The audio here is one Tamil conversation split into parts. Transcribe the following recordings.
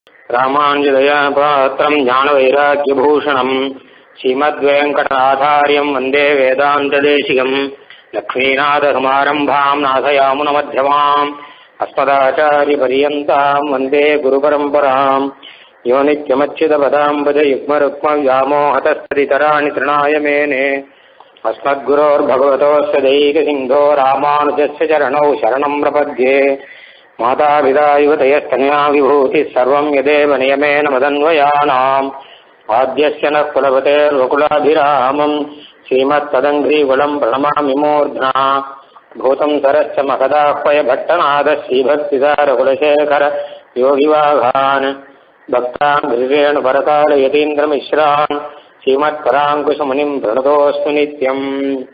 ராமானுஜதயா பாத்திரம் ஞானவைராக்கியபூஷணம் ஸ்ரீமத்வேங்கடநாதார்யம் வந்தே வேதாந்ததேசிகம் லக்ஷ்மீநாதசமாரம்பாம் நாசயாமுனமध्यமாம் அஸ்மதாச்சாரியபரியந்தாம் வந்தே குருபரம்பராம் யோ நித்யமच्युतपदाम्बुज युग्मरुक्मव्यामोहतस्तदितराणि तृणाय मेने अस्मद्गुरोर्भगवतोऽस्य दैकसिन्धो रामानुजस्य चरणौ शरणं प्रपद्ये मातापिता युवतयस्तनया विभूतिः सर्वं यदेव नियमेन मदन्वयानाम् आद्यस्य नः कुलपतेर्वकुलाभिरामम् श्रीमत्तदङ्घ्रीकुलं प्रणमामि मूर्ध्ना भूतं सरश्च महदाह्वय भट्टनाथः श्रीभक्तिसारकुलशेखर योगिवाघान् भक्तान् गिरिरेणुपरकालयतीन्द्रमिश्रान् श्रीमत्पराङ्कुशमुनिं प्रणतोऽस्मि नित्यम्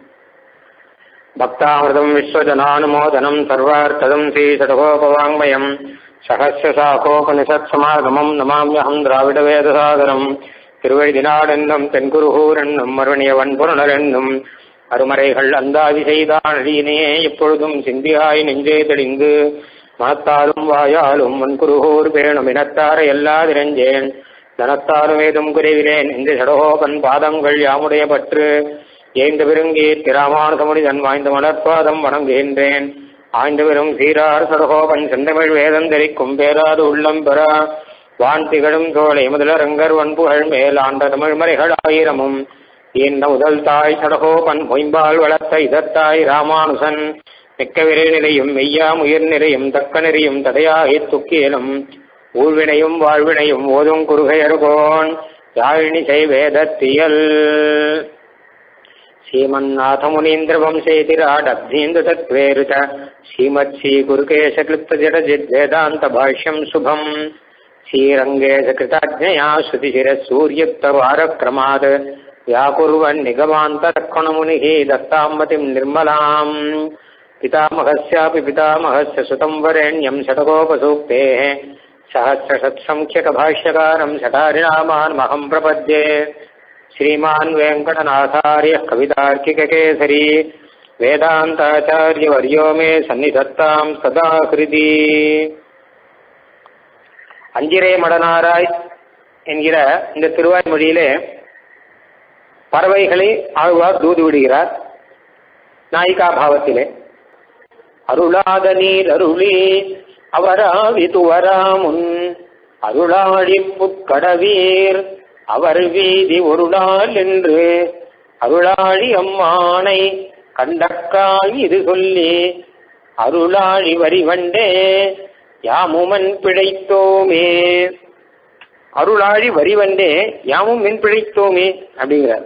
भक्तामृतं विश्वजनानुमोदनं सर्वार्थदं श्रीषडगोपवाङ्मयं सहस्रशाखोपनिषत्समागमं नमाम्यहं द्राविडवेदसागरं திருவழிதினாடென்னும் தென்குருகூரென்னும் மறுவணியவன்புறனரென்னும் அருமறைகள் அந்தாதி செய்தானடியினையே எப்பொழுதும் சிந்தியாய் நெஞ்சே தெளிந்து மனத்தாலும் வாயாலும் வன்குருகூர் பேணும் இனத்தார எல்லாதிரஞ்சேன் தனத்தாலும் ஏதும் குறைவிலேன் இந்த சடகோபன் பாதங்கள் யாமுடைய பற்று ஏய்ந்த பெருங்கி திராமானுசமுடிதன் வாய்ந்த மலர்பாதம் வணங்குகின்றேன் ஆய்ந்த பெரும் சீரார் சடகோபன் செந்தமிழ் வேதந்தரிக்கும் பேராது உள்ளம் பெற வான் திகழும் தோளை முதலரங்கர் வன்புகழ் மேல் ஆண்ட தமிழ் மறைகள் ஆயிரமும் இந்த முதல் தாய் சடகோபன் பொய்ம்பால் வளர்த்த இதத்தாய் ராமானுசன் மிக்க விரை நிலையும் மெய்யாம் உயிர் நிலையும் தக்க நெறியும் தடையாகி துக்கியலும் ஊழ்வினையும் வாழ்வினையும் ஓதும் குறுகையர்கோன் யாழினி செய்வேதத்தியல் श्रीमन्नाथमुनीन्द्र वंशेतिराडब्धीन्द्र तत्प्रेरित श्रीमत् श्री गुरुकेशक्लिप्त जडजिद् वेदान्त भाष्यं शुभं श्रीरङ्गेश कृताज्ञया श्रुतिशिरः सूर्युक्तवारक्रमात् व्याकुर्वन् निगमान्तरक्षणमुनिः दत्ताम्बतिं निर्मलाम् पितामहस्यापि पितामहस्य सुतं वरेण्यं षट्कोपसूक्तेः सहस्रशत्सङ्ख्यकभाष्यकारं षटारिणामान्महं प्रपद्ये श्रीमान् वेङ्कटनाथार्यः कवितार्किककेसरी वेदान्ताचार्यवर्यो मे सन्निधत्तां सदा हृदि அஞ்சிரை மடனாராய் என்கிற இந்த திருவாய்மொழியிலே பறவைகளை ஆழ்வார் தூது விடுகிறார். நாயிகா பாவத்திலே அருளாத நீர் அருளி அவராவிது வராமுன் அருளாழி புட்கடவீர் அவர் வீதி ஒரு நாள் என்று அருளாழி அம்மானை கண்டக்காய் இது சொல்லி அருளாழி வரிவண்டே யாமுமன் பிழைத்தோமே. அருளாழி வரிவண்டே யாமும் மின் பிழைத்தோமே அப்படிங்கிறார்.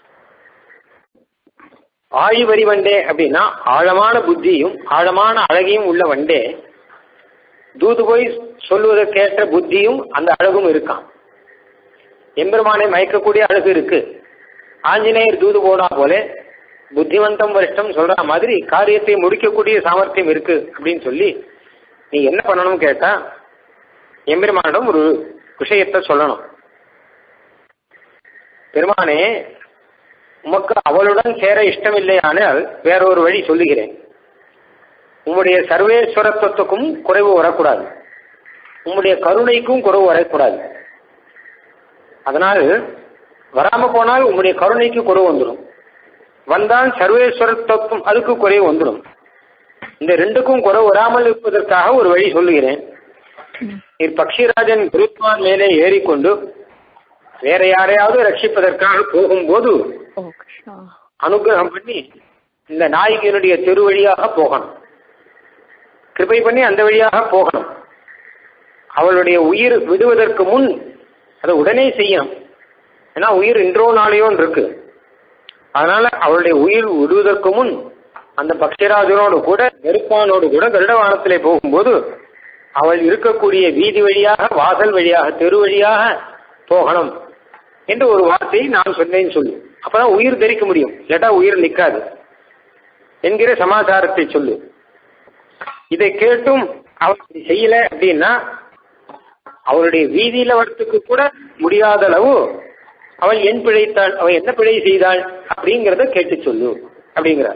ஆழி வரிவண்டே அப்படின்னா ஆழமான புத்தியும் ஆழமான அழகையும் உள்ள வண்டே, தூது போய் சொல்வதற்கேற்ற புத்தியும் அந்த அழகும் இருக்கான். எம்பெருமானை மயக்கக்கூடிய அழகு இருக்கு. ஆஞ்சநேயர் தூது போனா போல புத்திவந்தம் வருஷம் சொல்ற மாதிரி காரியத்தை முடிக்கக்கூடிய சாமர்த்தியம் இருக்கு அப்படின்னு சொல்லி நீ என்ன பண்ணணும் கேட்டா எம்பெருமானிடம் ஒரு விஷயத்தை சொல்லணும். பெருமானே, உமக்கு அவளுடன் சேர இஷ்டமில்லையானால் வேறொரு வழி சொல்லுகிறேன். உம்முடைய சர்வேஸ்வரத்துவத்துக்கும் குறைவு வரக்கூடாது, உம்முடைய கருணைக்கும் குறைவு வரக்கூடாது. அதனால் வராம போனால் உங்களுடைய கருணைக்கு குறைவு வந்துடும், வந்தால் சர்வேஸ்வரத்துவம் அதுக்கு குறைவு வந்துடும். இந்த ரெண்டுக்கும் குறைவு வராமல் இருப்பதற்காக ஒரு வழி சொல்லுகிறேன். பக்ஷிராஜன் குருத்வான் மேலே ஏறிக்கொண்டு வேற யாரையாவது ரட்சிப்பதற்காக போகும்போது அனுகிரகம் பண்ணி இந்த நாயகியினுடைய தெரு வழியாக போகணும், கிருபை பண்ணி அந்த வழியாக போகணும். அவளுடைய உயிர் விடுவதற்கு முன் அதை உடனே செய்யணும். ஏன்னா உயிர் இன்றோ நாளையோன்னு இருக்கு. அதனால அவளுடைய உயிர் விடுவதற்கு முன் அந்த பக்ஷராஜனோடு கூட நெருப்பானோடு கூட கருடவானத்திலே போகும்போது அவள் இருக்கக்கூடிய வீதி வழியாக வாசல் வழியாக தெரு வழியாக போகணும் என்று ஒரு வார்த்தையை நான் சொன்னேன்னு சொல்லு. அப்பதான் உயிர் தரிக்க முடியும், இல்லாட்டா உயிர் நிற்காது என்கிற சமாச்சாரத்தை சொல்லு. இதை கேட்டும் அவள் செய்யல அப்படின்னா அவளுடைய வீதியில வரத்துக்கு கூட முடியாத அளவு அவள் என் பிழைத்தாள், அவள் என்ன பிழை செய்தாள் அப்படிங்கிறத கேட்டு சொல்லு அப்படிங்கிறார்.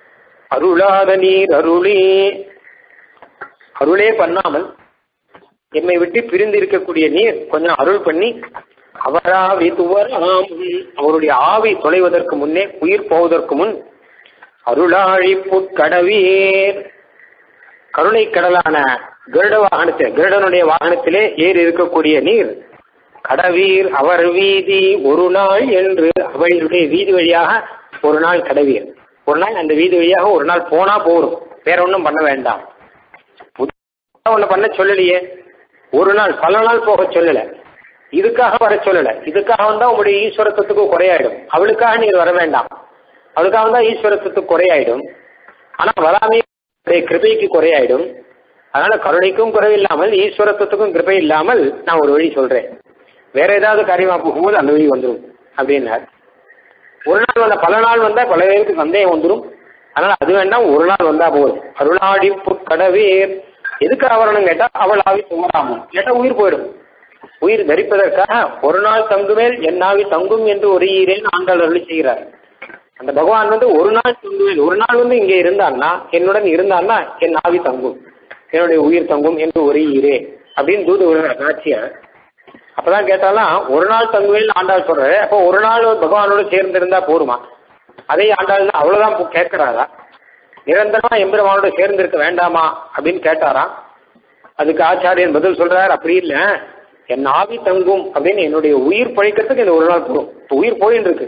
அருளாத நீர் அருளே, அருளே பண்ணாமல் எம்மை விட்டு பிரிந்து இருக்கக்கூடிய நீர் கொஞ்சம் அருள் பண்ணி அவராவி துவராம் அவருடைய ஆவி தொலைவதற்கு முன்னே உயிர் போவதற்கு முன் அருளாழி புட்கடவீர் கருணை கடலான கருட வாகனத்தை கருடனுடைய வாகனத்திலே ஏறி இருக்கக்கூடிய நீர் கடவீர் அவர் வீதி ஒரு நாள் என்று அவளுடைய வீதி வழியாக ஒரு நாள் கடவீர் ஒரு நாள் அந்த வீதி வழியாக ஒரு நாள் போனா போரும் வேற ஒன்றும் பண்ண வேண்டாம். ஒண்ணு பண்ண சொல்லலையே, ஒரு நாள் பல நாள் போக சொல்லல, இதுக்காக வர சொல்லல. இதுக்காக வந்தா உங்களுடைய ஈஸ்வரத்துவத்துக்கு குறையாயிடும். அவளுக்காக நீங்க வர வேண்டாம், அவளுக்காக வந்தா ஈஸ்வரத்துவத்துக்கு குறையாயிடும். ஆனா வராமே கிருபைக்கு குறையாயிடும். அதனால கருணைக்கும் குறைவில்லாமல் ஈஸ்வரத்துவத்துக்கும் கிருபை இல்லாமல் நான் ஒரு வழி சொல்றேன். வேற ஏதாவது காரியமா போகும்போது அந்த வழி வந்துடும் அப்படின்னார். ஒரு நாள் வந்தா பல நாள் வந்தா பல பேருக்கு சந்தேகம் வந்துடும். அதனால அது வேண்டாம், ஒரு நாள் வந்தா போதும். அருளாடி புட்கடவீர் எதுக்காக வரணும் கேட்டா அவள் ஆவி தூராமும் கேட்டா உயிர் போயிடும். உயிர் தரிப்பதற்காக ஒரு நாள் தங்குமேல் என் ஆவி தங்கும் என்று ஒரு ஈரேன் ஆண்டாள் அருளி செய்கிறார். அந்த பகவான் ஒரு நாள் தங்குவேல், ஒரு நாள் இங்கே இருந்தான்னா என்னுடன் இருந்தான்னா என் ஆவி தங்கும், என்னுடைய உயிர் தங்கும் என்று ஒரு ஈரே அப்படின்னு தூது விடுற காட்சிய. அப்பதான் கேட்டாலாம் ஒரு நாள் தங்குவேல் ஆண்டாள் சொல்றாரு. அப்போ ஒரு நாள் பகவானோடு சேர்ந்திருந்தா போருமா? அதே ஆண்டாள் அவ்வளவுதான் கேட்கிறாரா? நிரந்தரமா எம்பெருமானோட சேர்ந்திருக்க வேண்டாமா அப்படின்னு கேட்டாராம். அதுக்கு ஆச்சாரியன் பதில் சொல்றாரு, அப்படி இல்லை, என் ஆவி தங்கும் அப்படின்னு என்னுடைய உயிர் பழிக்கிறதுக்கு இந்த ஒரு நாள் போகும். இப்போ உயிர் போயின்னு இருக்கு,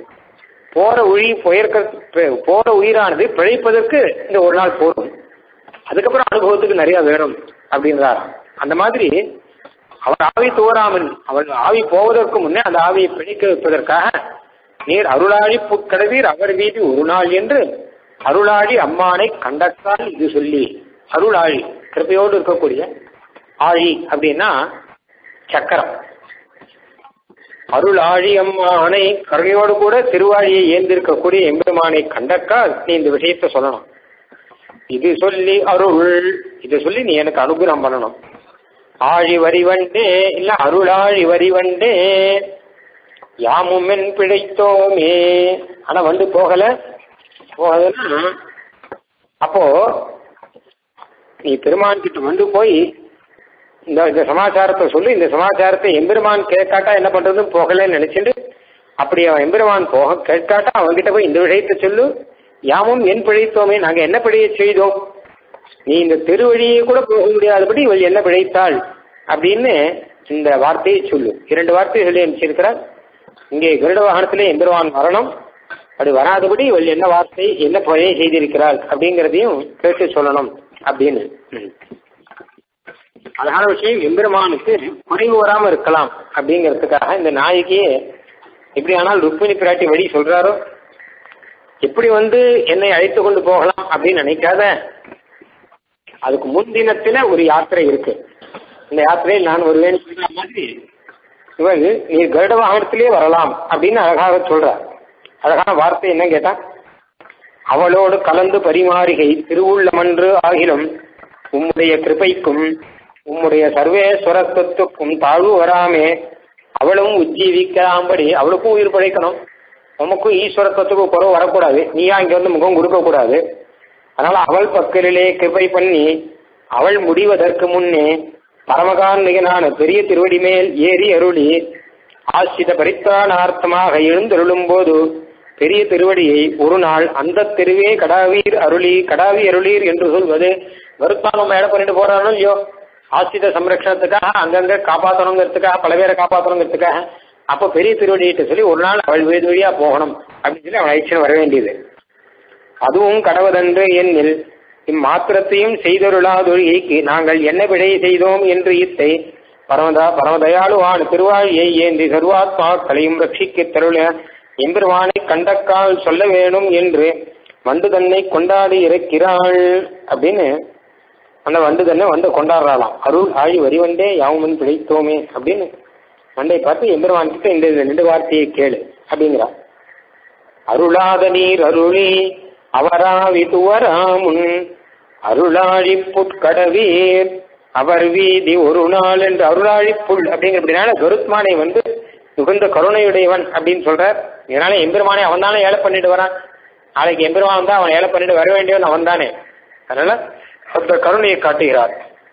போற உயிரானது பிழைப்பதற்கு இந்த ஒரு நாள் போகும். அதுக்கப்புறம் அனுபவத்துக்கு நிறைய வேணும் அப்படின்றாராம். அந்த மாதிரி அவர் ஆவி தோறாமன் அவள் ஆவி போவதற்கு முன்னே அந்த ஆவியை பிழைக்க வைப்பதற்காக நீர் அருளாழி புட்கடவீர் அவர் வீதி ஒரு நாள் என்று அருளாழி அம்மானை கண்டக்கால் இது சொல்லி. அருளாழி கிருப்பையோடு இருக்கக்கூடிய ஆழி அப்படின்னா சக்கரம். அருளாழி அம்மானை கருணையோடு கூட திருவாழியை ஏந்திருக்கக்கூடிய எம்பெருமானை கண்டக்கால் நீ இந்த விஷயத்த சொல்லணும். இது சொல்லி அருள், இது சொல்லி நீ எனக்கு அனுகிரகம் பண்ணணும். ஆழி வரிவண்டே இல்ல அருளாழி வரிவண்டே யாமும் என் பிழைத்தோமே. ஆனா போகல போகலன்னா அப்போ நீ பெருமான் கிட்ட போய் இந்த சமாச்சாரத்தை சொல்லி, இந்த சமாச்சாரத்தை எம்பெருமான் கேட்காட்டா என்ன பண்றதுன்னு போகலன்னு நினைச்சிட்டு, அப்படி அவன் எம்பெருமான் போக கேட்காட்டா அவன்கிட்ட போய் இந்த விஷயத்தை சொல்லு. யாமும் என் பிழைத்தோமே, நாங்க என்ன பிழைய செய்தோம், நீ இந்த திருவழியை கூட போக முடியாதபடி இவள் என்ன பிழைத்தாள் அப்படின்னு இந்த வார்த்தையை சொல்லு. 2 வார்த்தையை சொல்லி அனுப்பிச்சிருக்கிறார். இங்கே கருட வாகனத்திலே எம்பெருமான் வரணும், அப்படி வராதபடி இவள் என்ன வார்த்தை என்ன பிழையை செய்திருக்கிறாள் அப்படிங்கிறதையும் கேட்டு சொல்லணும் அப்படின்னு. அழகான விஷயம், எம்பெருமானுக்கு குறைவு வராம இருக்கலாம் அப்படிங்கிறதுக்காக இந்த நாயகியே எப்படி ஆனால் ருக்மிணி பிராட்டி வழி சொல்றாரோ, எப்படி என்னை அழைத்து கொண்டு போகலாம் அப்படின்னு நினைக்காத, அதுக்கு முன்தினத்துல ஒரு யாத்திரை இருக்கு, இந்த யாத்திரையில் நான் வருவேன்னு சொல்ற மாதிரி இவள் நீ கருட வாகனத்திலே வரலாம் அப்படின்னு அழகாக சொல்றார். அழகான வார்த்தை என்ன கேட்டா, அவளோடு கலந்து பரிமாறுகை திருவுள்ளமன்று ஆகிலும் உம்முடைய கிருபைக்கும் உம்முடைய சர்வேஸ்வரத்துவத்துக்கும் தாழ்வு வராமே அவளும் உஜ்ஜீவிக்காம்படி அவளுக்கும் உயிர் படைக்கணும், உமக்கும் ஈஸ்வரத்துவத்துக்கு குறவு வரக்கூடாது, நீயா இங்க முகம் கொடுக்க கூடாது. அதனால அவள் பக்கலிலே கிருபை பண்ணி அவள் முடிவதற்கு முன்னே பரமகாரணிகனான பெரிய திருவடி மேல் ஏறி அருளி ஆசிரித பரித்தானார்த்தமாக எழுந்தருளும் போது பெரிய திருவடியை ஒரு நாள் அந்த தெருவே கடாவீர் அருளீர் என்று சொல்வது வருத்தான் நம்ம இடம் பண்ணிட்டு போறானோ இல்லையோ, ஆசிரித சம்ரட்சணத்துக்காக அங்கங்க காப்பாற்றணுங்கிறதுக்காக பல பேரை காப்பாற்றணுங்கிறதுக்காக அப்போ பெரிய திருவடியிட்ட சொல்லி ஒரு நாள் அவள் வேது வழியா போகணும் அப்படின்னு சொல்லி அவன் ஐச்சன் வர வேண்டியது. அதுவும் கடவுதன்று என்னில் இம்மாத்திரத்தையும் செய்தருளாதொழிகைக்கு நாங்கள் என்ன விடை செய்தோம் என்று இத்தை பரமதயாளுவான் திருவாழியை ஏந்தி சர்வாத்மா களையும் ரட்சிக்க தருள எம்பெருமானை கண்டக்கால் சொல்ல வேணும் என்று வண்டு தன்னை கொண்டாடி இருக்கிறாள் அப்படின்னு அந்த வண்டு தன்னை கொண்டாடுறாளாம். அருள் ஆழி வரிவண்டே யாவும் பிழைத்தோமே அப்படின்னு வண்டை பார்த்து எம்பெருமான் கிட்ட இந்த 2 வார்த்தையை கேளு அப்படிங்கிறா. அருளாத நீர் அருளி அவராவி துவராமுன் அருளாழி புட்கடவீர் அவர் வீதி ஒரு நாள் என்று அருளாழி புல் அப்படிங்கிறதுனால கருத்மானை மிகுந்த கருணையுடையவன் அப்படின்னு சொல்றார். இதனால எம்பெருமானை அவன் தானே ஏழை பண்ணிட்டு வரான், நாளைக்கு எம்பெருமான் தான் அவன் ஏழை பண்ணிட்டு வர வேண்டியவன் அவன் தானே. அதனால அந்த கருணையை காட்டுகிறார்.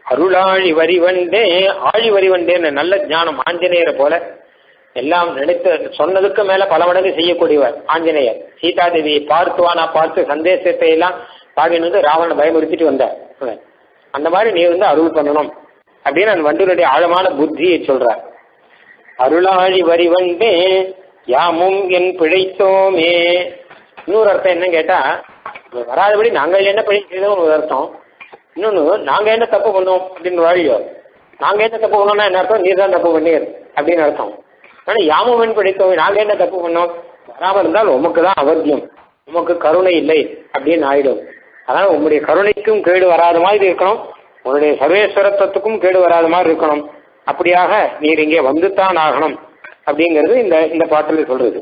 அருளாழி வரிவண்டே, ஆழி வரிவண்டேன்னு நல்ல ஞானம் ஆஞ்சநேயரை போல எல்லாம் நினைத்து சொன்னதுக்கு மேல பல மடங்கு செய்யக்கூடியவர் ஆஞ்சநேயர். சீதாதேவியை பார்த்துவானா பார்த்து சந்தேசத்தை எல்லாம் பாடினு ராவணனை பயமுறுத்திட்டு வந்தார். அந்த மாதிரி நீ அருள் பண்ணணும் அப்படின்னு அந்த வண்டினுடைய ஆழமான புத்தியை சொல்றார். அருளாழி வரிவண்டே யாமும் என் பிழைத்தோமே. இன்னொரு அர்த்தம் என்ன கேட்டா, வராதபடி நாங்கள் என்ன பிழை செய்தோம் ஒரு அர்த்தம். இன்னொன்னு, நாங்க என்ன தப்பு பண்ணோம் அப்படின்னு வாழியோ, நாங்க என்ன தப்பு பண்ணோம்னா என்ன அர்த்தம், நீர் தான் தப்பு பண்ணீர் அப்படின்னு அர்த்தம். ஆனா யாமும் என் பிழைத்தோமே, நாங்க என்ன தப்பு பண்ணோம், வராமல் இருந்தால் உமக்கு தான் அவத்தியம், உமக்கு கருணை இல்லை அப்படின்னு ஆயிடும். அதனால உங்களுடைய கருணைக்கும் கேடு வராத மாதிரி இருக்கணும், உன்னுடைய சர்வேஸ்வரத்துவத்துக்கும் கேடு வராத மாதிரி இருக்கணும். அப்படியாக நீர் இங்கே வந்துத்தான் ஆகணும் அப்படிங்கிறது இந்த பாட்டில் சொல்றது.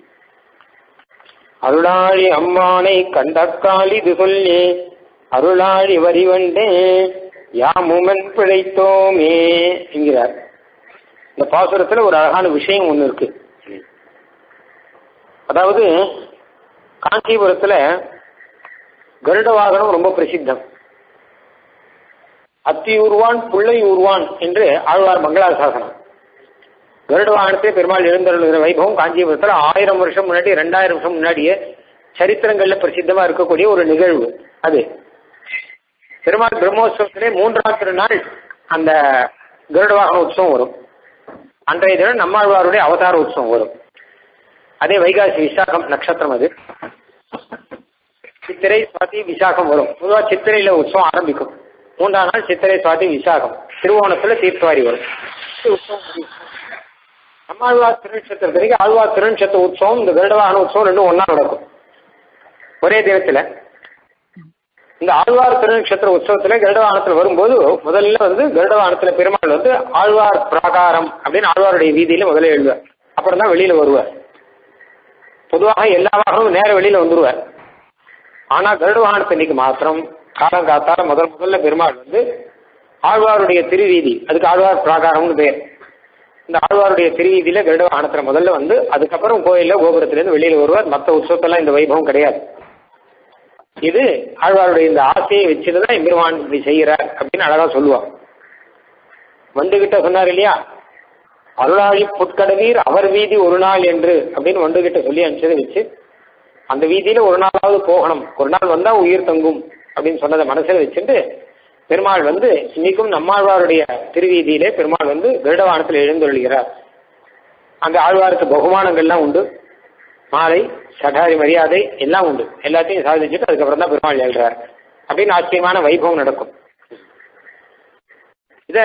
அருளாழி அம்மானை கண்டக்கால் இது சொல்லி அருளாழி வரிவண்டே யாமுமன் பிழைத்தோமே என்கிறார். இந்த பாசுரத்துல ஒரு அழகான விஷயம் ஒண்ணு இருக்கு. அதாவது காஞ்சிபுரத்துல கருட வாகனம் ரொம்ப பிரசித்தம். அத்தி ஊர்வான் புள்ளை ஊர்வான் என்று ஆழ்வார் மங்களாசாசனம். கருட வாகனத்தை பெருமாள் எழுந்தருளுகிற வைபவம் காஞ்சிபுரத்தில் 1000 வருஷம் முன்னாடி 2000 வருஷம் முன்னாடியே சரித்திரங்கள்ல பிரசித்தமா இருக்கக்கூடிய ஒரு நிகழ்வு. அது பெருமாள் பிரம்மோற்சவத்திலே 3ஆம் திருநாள் அந்த கருட வாகன உற்சவம் வரும். அன்றைய தினம் நம்மாழ்வாருடைய அவதார உற்சவம் வரும். அதே வைகாசி விசாகம் நட்சத்திரம். அது சித்திரை சுவாதி விசாகம் வரும். பொதுவாக சித்திரையில உற்சவம் ஆரம்பிக்கும். 3ஆம் நாள் சித்திரை சுவாதி விசாகம். திருவோணத்துல தீர்த்தவாரி வரும். நம்மாழ்வார் திருநட்சத்திரத்திற்கு ஆழ்வார் திருநட்சத்திர உற்சவம் இந்த கருட வாகன உற்சவம் ரெண்டும் ஒன்னா நடக்கும் ஒரே தினத்துல. இந்த ஆழ்வார் திருநட்சத்திர உற்சவத்துல கருட வாகனத்துல வரும்போது முதல்ல கருட வாகனத்துல பெருமாள் ஆழ்வார் பிராகாரம் அப்படின்னு ஆழ்வாருடைய வீதியில முதல்ல எழுதுவார். அப்புறம் தான் வெளியில வருவார். பொதுவாக எல்லா வாகனமும் நேர வெளியில வந்துருவார். ஆனா கருட வாகனத்தை இன்னைக்கு மாத்திரம் காலம் காத்தால முதல்ல பெருமாள் ஆழ்வாருடைய திருவீதி, அதுக்கு ஆழ்வார் பிராகாரம்னு பேர். இந்த ஆழ்வாருடைய திருவீதியில கருட வாகனத்துல முதல்ல அதுக்கப்புறம் கோயில்ல கோபுரத்திலிருந்து வெளியில வருவார். மற்ற உற்சவத்தெல்லாம் இந்த வைபவம் கிடையாது. இது ஆழ்வாருடைய இந்த ஆசையை வச்சுதான் எம்பெருமான் இப்படி செய்கிறார் அப்படின்னு அழகா சொல்லுவான். வண்டுகிட்ட சொன்னார் இல்லையா, அருளாழி புட்கடவீர் அவர் வீதி ஒரு நாள் என்று அப்படின்னு வண்டுகிட்ட சொல்லி அனுப்பிச்சதை வச்சு அந்த வீதியில ஒரு நாளாவது போகணும், ஒரு நாள் வந்தா உயிர் தங்கும் அப்படின்னு சொன்னதை மனசில் வச்சுட்டு பெருமாள் இன்னைக்கும் நம்மாழ்வாருடைய திருவீதியிலே பெருமாள் கருட வாகனத்தில் எழுந்தருளுகிறார். அங்க ஆழ்வாருக்கு பகுமானங்கள்லாம் உண்டு, மாலை சடாரி மரியாதை எல்லாம் உண்டு. எல்லாத்தையும் சாதிச்சுட்டு அதுக்கப்புறம் தான் பெருமாள் எழுறார் அப்படின்னு ஆச்சரியமான வைபவம் நடக்கும். இத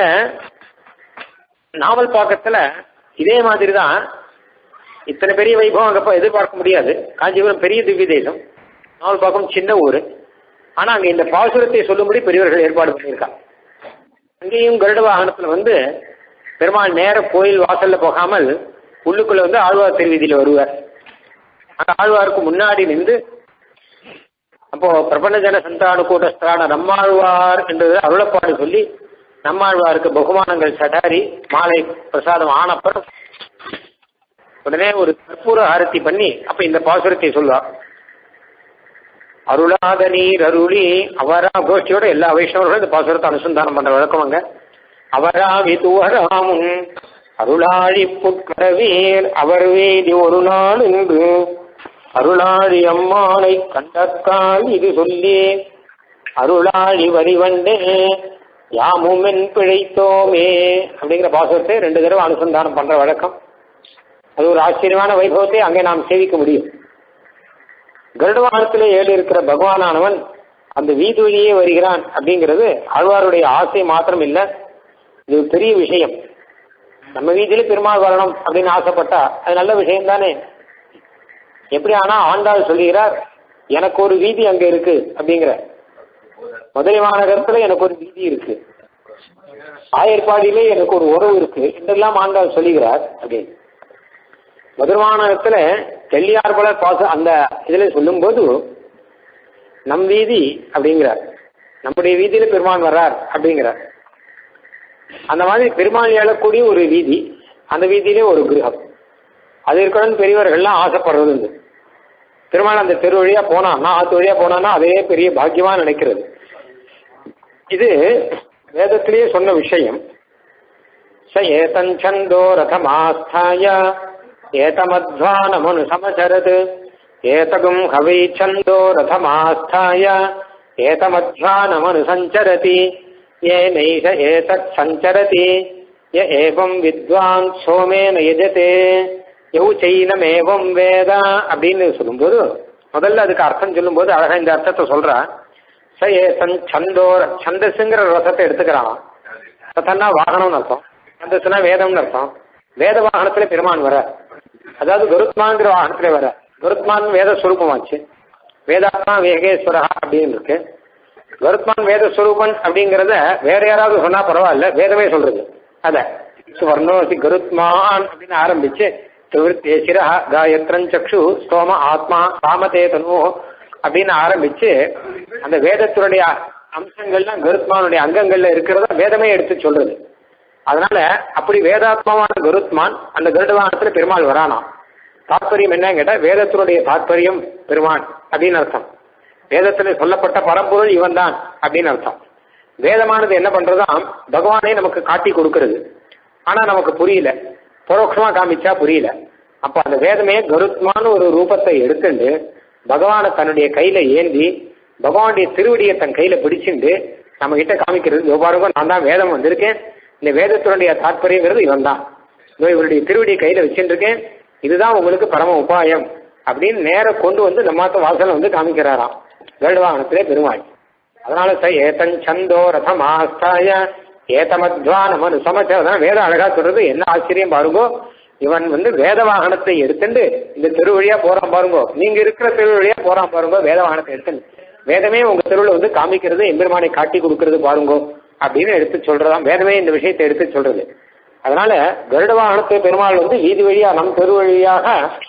நாவல் பாக்கத்துல இதே மாதிரி தான். இத்தனை பெரிய வைபவம் அங்கப்ப எதிர்பார்க்க முடியாது. காஞ்சிபுரம் பெரிய திவ்ய தேசம், நாவல் பாக்கம் சின்ன ஊர். ஆனா அங்க இந்த பாசுரத்தை சொல்லும்படி பெரியவர்கள் ஏற்பாடு பண்ணியிருக்காங்க. அங்கேயும் கருட வாகனத்துல பெருமாள் நேர கோயில் வாசல்ல போகாமல் உள்ளுக்குள்ள ஆழ்வார் திருவீதியில வருவார். அந்த ஆழ்வாருக்கு முன்னாடி நின்று அப்போ பிரபஞ்சன சந்தானு கூட்டஸ்திரான நம்மாழ்வார் என்றது அருளப்பாடு சொல்லி நம்மாழ்வாருக்கு பகுமானங்கள் சடாரி மாலை பிரசாதம் ஆனப்பறம் உடனே ஒரு கற்பூர ஆரத்தி பண்ணி அப்ப இந்த பாசுரத்தை சொல்லுவார். அருளாத நீர் அருளி அவரா கோஷ்டியோட எல்லா வைஷ்ணவர்களும் இந்த பாசுரத்தை அனுசந்தானம் பண்ற வழக்கம் அங்க. அவரா விதுவராமும் அருளாழி புட்கடவீர் அவர் வீதி ஒரு நாள் என்று அருளாழி அம்மானை கண்டக்கால் இது சொல்லி அருளாழி வரிவண்டே யாமுமென் பிழைத்தோமே அப்படிங்கிற பாசுரத்தை 2 தடவை அனுசந்தானம் பண்ற வழக்கம். அது ஒரு ஆச்சரியமான வைபவத்தை அங்கே நாம் சேவிக்க முடியும். கருட வாகனத்திலே ஏழு இருக்கிற பகவானானவன் அந்த வீதி வழியே வருகிறான் அப்படிங்கிறது ஆழ்வாருடைய ஆசை மாத்திரம் இல்லை, இது பெரிய விஷயம். நம்ம வீதியில பெருமாள் வரணும் அப்படின்னு ஆசைப்பட்டா அது நல்ல விஷயம் தானே. எப்படி ஆனா ஆண்டாள் சொல்லுகிறார், எனக்கு ஒரு வீதி அங்க இருக்கு அப்படிங்கிற. மதுரை மாநகரத்துல எனக்கு ஒரு வீதி இருக்கு, ஆயர்பாடியிலே எனக்கு ஒரு உறவு இருக்கு என்றெல்லாம் ஆண்டாள் சொல்லுகிறார் அப்படின்னு. மதுரை மாநகரத்துல தெல்லியார்பல பாச அந்த இதுல சொல்லும் போது நம் வீதி அப்படிங்கிறார், நம்முடைய வீதியில பெருமான் வர்றார் அப்படிங்கிறார். அந்த மாதிரி பெருமாள் எழக்கூடிய ஒரு வீதி, அந்த வீதியிலே ஒரு கிரகம் அது இருக்கணும்னு பெரியவர்கள்லாம் ஆசைப்படுறது உண்டு. பெருமாள் அந்த தெரு வழியா போனான்னா ஆத்து வழியா போனான்னா அதே பெரிய பாக்கியமா நினைக்கிறது. இது வேதத்திலேயே சொன்ன விஷயம். ச ஏதஞ்சந்தோ ரதமாஸ்தாய ஏதமத்வானமனு சமசரத் ஏதகும் ஹவை சந்தோ ரதமாஸ்தாய ஏதமத்வானமனு சஞ்சரதி ஏனைஷ ஏதத் சஞ்சரதி ய ஏவம் வித்வான் சோமேன யஜதே யௌ சைனமேவம் வேதா அப்படின்னு சொல்லும்போது முதல்ல அதுக்கு அர்த்தம் சொல்லும்போது அழகா இந்த அர்த்தத்தை சொல்றா. ச ஏதன் சந்தோ, சந்தஸ்ங்கிற ரசத்தை எடுத்துக்கிறான். ரசம்னா வாகனம்னு அர்த்தம், சந்தஸ்னா வேதம்னு அர்த்தம். வேத வாகனத்துல பெருமான் வர, அதாவது கருத்மான்கிற வாகனத்துல வர. கருத்மான் வேத ஸ்வரூபமாச்சு, வேதாத்மா வேகேஸ்வரா அப்படின்னு இருக்கு. கருத்மான் வேத ஸ்வரூபன் அப்படிங்கிறத வேற யாராவது சொன்னா பரவாயில்ல, வேதமே சொல்றது. அத சுவர்ணோசி கருத்மான் அப்படின்னு ஆரம்பிச்சு திருவிருத்தே சிரா காயத்ரன் சக்ஷு ஸ்தோம ஆத்மா சாமதே தனு அப்படின்னு ஆரம்பிச்சு அந்த வேதத்தினுடைய அம்சங்கள்லாம் கருத்மானுடைய அங்கங்கள்ல இருக்கிறத வேதமே எடுத்து சொல்றது. அதனால அப்படி வேதாத்மாவான கருத்மான் அந்த கருடவானத்துல பெருமாள் வரானா. தாற்பயம் என்னன்னு கேட்டா வேதத்தினுடைய தாற்பயம் பெருமான் அப்படின்னு அர்த்தம். வேதத்துல சொல்லப்பட்ட பரம்பொருள் இவன் தான் அப்படின்னு அர்த்தம். வேதமானது என்ன பண்றதாம், பகவானே நமக்கு காட்டி கொடுக்கறது. ஆனா நமக்கு புரியல, பரோட்சமா காமிச்சா புரியல. அப்ப அந்த வேதமே கருத்மான ஒரு ரூபத்தை எடுத்துட்டு பகவானை தன்னுடைய கையில ஏந்தி பகவானுடைய திருவடியை தன் கையில பிடிச்சிட்டு நம்ம கிட்ட காமிக்கிறது. எவ்வாறு நான் தான் வேதம் வந்திருக்கேன், இந்த வேதத்தினுடைய தாற்பயங்கிறது இவன் தான், இவருடைய திருவடியை கையில வச்சுட்டு இருக்கேன், இதுதான் உங்களுக்கு பரம உபாயம் அப்படின்னு நேர கொண்டு வந்து நம்மாத்த வாசலை வந்து காமிக்கிறாராம் கருடவாகனத்திலே பெருமாள். அதனால ச ஏதன் சந்தோ ரதம் ஆஸ்தாய ஏதமத்வானமனு சமச்ச. வேதம் அழகா சொல்றது. என்ன ஆச்சரியம் பாருங்கோ, இவன் வந்து வேத வாகனத்தை எடுத்துட்டு இந்த தெருவழியா போறான் பாருங்கோ, நீங்க இருக்கிற தெருவழியா போறான் பாருங்கோ, வேத வாகனத்தை எடுத்துட்டு வேதமே உங்க தெருவில் வந்து காமிக்கிறது, எம்பெருமானை காட்டி கொடுக்கறது பாருங்கோ அப்படின்னு எடுத்து சொல்றதாம். வேதமே இந்த விஷயத்தை எடுத்து சொல்றது. அதனால கருட வாகனத்தை பெருமாள் வந்து வீதி வழியா நம் தெரு வழியாக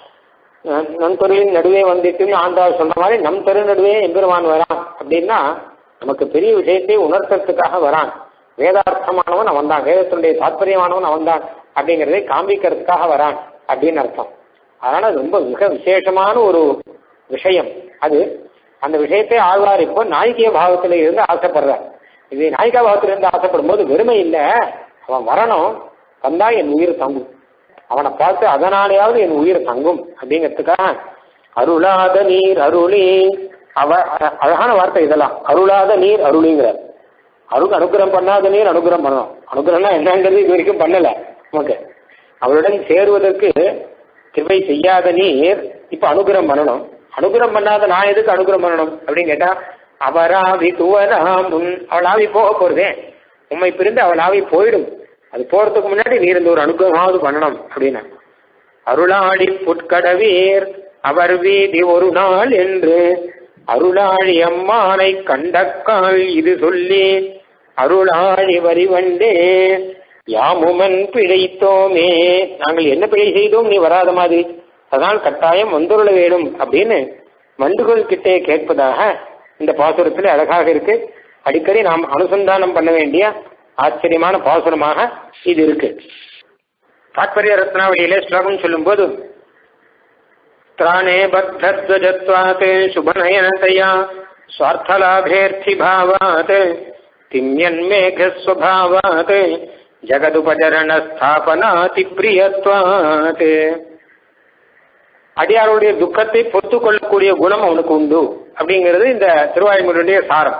நம் தெருவின் நடுவே வந்துட்டுன்னு ஆண்டாள் சொல்ற மாதிரி நம் தெரு நடுவே எம்பெருமான் வரான் அப்படின்னா நமக்கு பெரிய விஷயத்தை உணர்த்துறதுக்காக வரான். வேதார்த்தமானவன் அவன் தான், வேதத்தினுடைய தாற்பயமானவன் அவன் தான் அப்படிங்கிறதை காண்பிக்கிறதுக்காக வரான் அப்படின்னு அர்த்தம். அதனால ரொம்ப மிக விசேஷமான ஒரு விஷயம் அது. அந்த விஷயத்தை ஆழ்வார் இப்போ நாயிகா பாவத்தில இருந்து ஆசைப்படுறார். இது நாயிகா பாவத்தில இருந்து ஆசைப்படும் போது வெறுமை இல்லை, அவன் வரணும், வந்தா என் உயிர் தங்கும், அவனை பார்த்து அதனாலேயாவது என் உயிர் தங்கும் அப்படிங்கிறதுக்காக அருளாத நீர் அருளி. அழகான வார்த்தை இதெல்லாம், அருளாத நீர் அருளிங்கிறார். அனுகிரகம் பண்ணாத நீர் அனுகிரகம் பண்ணணும். அனுகிரகம்னா என்னங்கிறது இது வரைக்கும் பண்ணல நமக்கு. அவருடன் சேருவதற்கு கிருபை செய்யாத நீர் இப்ப அனுகிரகம் பண்ணணும். அனுகிரகம் பண்ணாத நான் எதுக்கு அனுகிரகம் பண்ணணும் அப்படின்னு கேட்டா, அவராவி துவராமுன், அவள் ஆவி போக போறதே, உண்மை பிரிந்து அவள் ஆவி போயிடும். அது போறதுக்கு முன்னாடி நீர் இந்த ஒரு அனுகிரகமாவது பண்ணணும் அப்படின்னா. அருளாடி புட்கடவீர் அவர் வீதி ஒரு நாள் என்று அருளாழி அம்மானை கண்டக்கால் இது சொல்லி அருளாழி வரிவண்டே யாமுமன் பிழைத்தோமே, நாங்கள் என்ன பிழை செய்தோம் நீ வராத மாதிரி, அதனால் கட்டாயம் வந்துருள வேணும் அப்படின்னு வண்டுகள் கிட்டே கேட்பதாக இந்த பாசுரத்தில் அழகாக இருக்கு. அடிக்கடி நாம் அனுசந்தானம் பண்ண வேண்டிய ஆச்சரியமான பாசுரமாக இது இருக்கு. தாத்பரிய ரத்னாவளியிலே ஸ்லோகம் சொல்லும் போது த்ராணே பத்தத்வஜத்வாத் சுபநயனதயா ஸ்வார்த்தலாபேர்த்தி பாவாத் திம்யன்மேகஸ்வபாவாத் ஜகதுபஜரண ஸ்தாபனாதி பிரியத்வாத். அடியாருடைய துக்கத்தை பொறுத்து கொள்ளக்கூடிய குணம் அவனுக்கு உண்டு அப்படிங்கிறது இந்த திருவாய்மொழியுடைய சாரம்.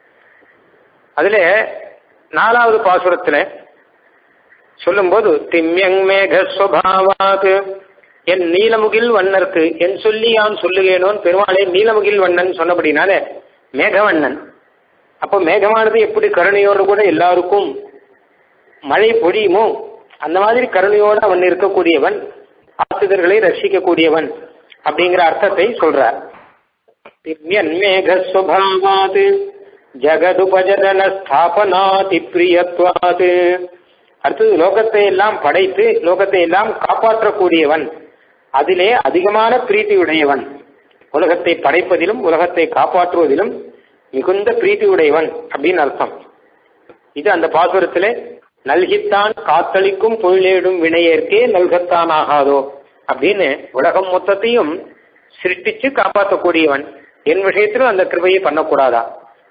அதுல 4வது பாசுரத்துல சொல்லும் போது திம்யங் மேகஸ்வபாவாத், என் நீலமுகில் வண்ணருக்கு என் சொல்லி யான் சொல்லுகேனோன் பெருமாளே நீலமுகில் வண்ணன் சொன்னபடினால மேகவண்ணன். அப்போ மேகமானது எப்படி கருணையோடு கூட எல்லாருக்கும் மழை பொழியுமோ அந்த மாதிரி கருணையோடு அவன் இருக்கக்கூடியவன், ஆசிரியர்களை ரட்சிக்கக்கூடியவன் அப்படிங்கிற அர்த்தத்தை சொல்றார். திவ்யன் மேகஸ்வபாவாத் ஜகதுபஜரண ஸ்தாபனாதி பிரியத்வாத். அடுத்தது லோகத்தை எல்லாம் படைத்து லோகத்தை எல்லாம் காப்பாற்றக்கூடியவன், அதிலே அதிகமான பிரீத்தியுடையவன், உலகத்தை படைப்பதிலும் உலகத்தை காப்பாற்றுவதிலும் மிகுந்த பிரீத்தியுடையவன் அப்படின்னு அர்த்தம். இது அந்த பாசுரத்திலே நல்கித்தான் காத்தளிக்கும் பொருளேடும் வினையேற்கே நல்கத்தான் ஆகாதோ அப்படின்னு உலகம் மொத்தத்தையும் சிருஷ்டிச்சு காப்பாற்றக்கூடியவன், என் விஷயத்திலும் அந்த கிருபையை பண்ணக்கூடாதா,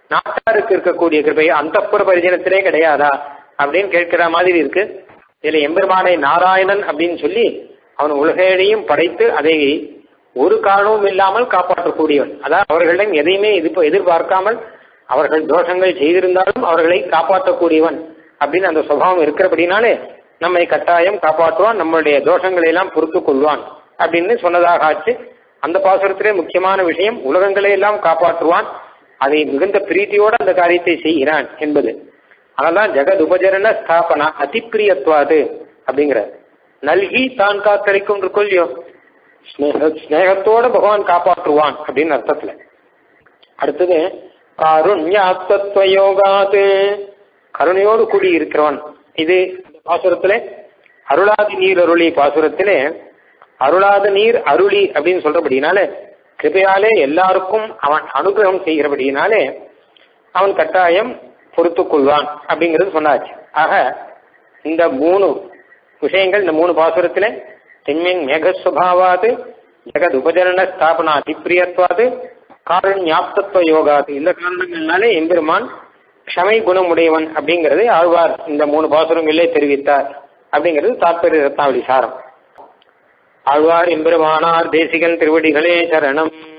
நாட்டாருக்கு இருக்கக்கூடிய கிருபை அந்தப்புற பரிஜனத்திலே கிடையாதா அப்படின்னு கேட்கிற மாதிரி இருக்கு. இதுல எம்பெருமானை நாராயணன் அப்படின்னு சொல்லி அவன் உலகையும் படைத்து அதை ஒரு காரணமும் இல்லாமல் காப்பாற்றக்கூடியவன். அதாவது அவர்களிடம் எதையுமே எதிர்பார்க்காமல் அவர்கள் தோஷங்கள் செய்திருந்தாலும் அவர்களை காப்பாற்றக்கூடியவன் அப்படின்னு அந்த சுபாவம் இருக்கிறபடினாலே நம்மை கட்டாயம் காப்பாற்றுவான், நம்மளுடைய தோஷங்களை எல்லாம் பொறுத்து கொள்வான் அப்படின்னு சொன்னதாக ஆச்சு. அந்த பாசுரத்திலே முக்கியமான விஷயம் உலகங்களை எல்லாம் காப்பாற்றுவான், அதை மிகுந்த பிரீத்தியோடு அந்த காரியத்தை செய்கிறான் என்பது. அதெல்லாம் ஜெகத் உபஜரண ஸ்தாபனா அதிப்பிரியத்வாது அப்படிங்கிற நல்கி தான் காத்தளிக்கும் கொள்ளியோ ஸ்நேகத்தோட பகவான் காப்பாற்றுவான் அப்படின்னு அர்த்தத்துல. அடுத்தது காருண்யாத்வயோகாது கருணையோடு கூடி இருக்கிறவன். இது பாசுரத்திலே அருளாதி நீர் அருளி பாசுரத்திலே அருளாத நீர் அருளி அப்படின்னு சொல்றபடினாலே கிருபையாலே எல்லாருக்கும் அவன் அனுகிரகம் செய்கிறபடினாலே அவன் கட்டாயம் பொறுத்து கொள்வான் அப்படிங்கிறது சொன்னாச்சு. ஆக இந்த 3 விஷயங்கள் இந்த 3 பாசுரத்திலே தென்மின் மேகஸ்வபாவாது ஜெகத் உபஜரண ஸ்தாபனா அதிப்பிரியத்வாது காருண்யாப்தத்துவ யோகாது இந்த காரணங்கள்னாலே எம்பெருமான் க்ஷமை குணமுடையவன் அப்படிங்கிறது ஆழ்வார் இந்த 3 பாசுரங்களிலே தெரிவித்தார் அப்படிங்கிறது தாத்பரிய ரத்னாவளி சாரம். ஆழ்வார் எம்பெருமானார் தேசிகன் திருவடிகளே சரணம்.